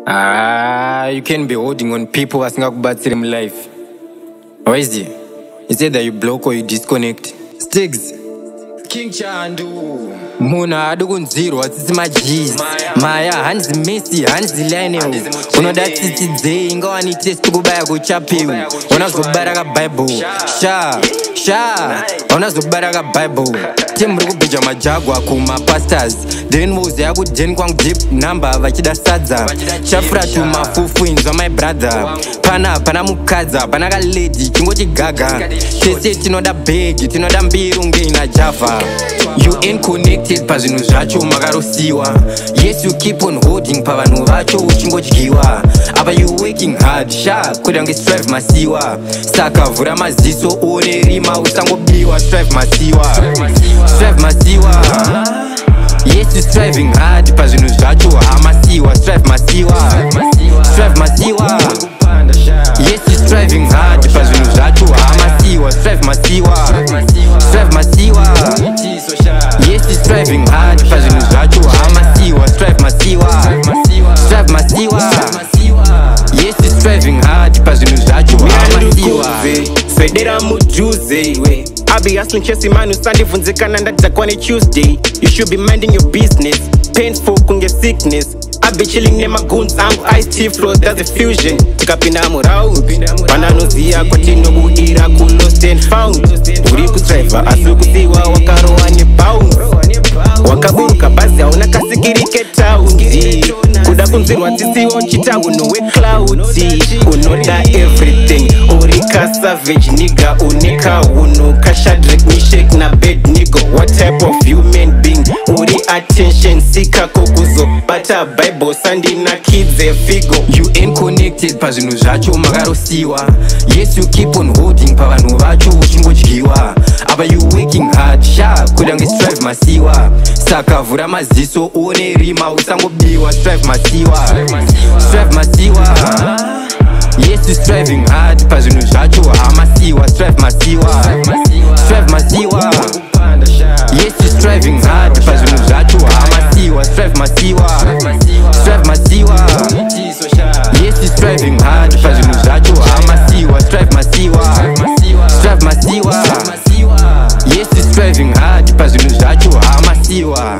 You can't be holding on people vasingakubatsiri in life. Or is it? It's either you block or you disconnect. Stiggz. King Chandu. Muna adukunzirwa tsitsi majiz. Maya hanzi Messi hanzi Lionel. Unoda tsitsi dze ingawani test kubaya kuchapiwi. Unazobara ka Bible. Sha. Unazobara ka Bible. Team rikubeja majagwa kuma pastors. Then moze yaku jen kwang deep number vachida sadza. Chafra tu mafufu inzwa my brother. Pana mukaza, pana ka lady chingoti gaga. Tese tinoda big, tinoda mbirunge ina Java. You ain't connected pa zvinhu zvacho makarosiwa. Yes, you keep on holding pa vanhu vacho uchingodyiwa. Apa you working hard, kudange strive Masiwa. Saka vhura maziso uone rima usangobiwa. Strive Masiwa. Yes, you striving hard pa zvinhu zvacho Masiwa. Strive Masiwa. Yes, you striving hard pa zvinhu zvacho Masiwa. Strive Masiwa. Yes, you striving hard pa zvinhu zvacho Masiwa. Strive Masiwa. Yes, you striving hard pa zvinhu zvacho Masiwa. Swedera mujuze we I be hustling chasing man Sunday vunzekana ndatakwane Tuesday. You should be minding your business. Painful kunge sickness. I be chilling near my goons. I'm ice tea flows, that's a fusion. Tikapinda murau Pananoziya kwatinobuira ku lost and found. Uri kustriva asikusiwa wakarowa nebounce. Wakaburuka basi hauna kasikirike taundi. Kuda kunzirwa tisiwo chita unowe cloudy. Unoda everything Urika savage nigga unika unuka Shadrach Meshach na bed nigga. What type of human being Uri attention sika kokuzo Bata Bible Sunday na kids a figo. You ain't connected pa zvinhu zvacho makarosiwa. Yes, you keep on holding pa vanhu vacho uchingodyiwa. Apa you working hard kudange strive Masiwa. Saka vhura maziso uone rima usangobiwa. Strive Masiwa. Yes, you striving hard pa zvinhu zvacho Masiwa. Strive Masiwa. Yes, you striving hard pa zvinhu zvacho Masiwa. Strive Masiwa. Yes, you striving hard pa zvinhu zvacho Masiwa. Strive Masiwa. Yes, you striving hard pa zvinhu zvacho Masiwa.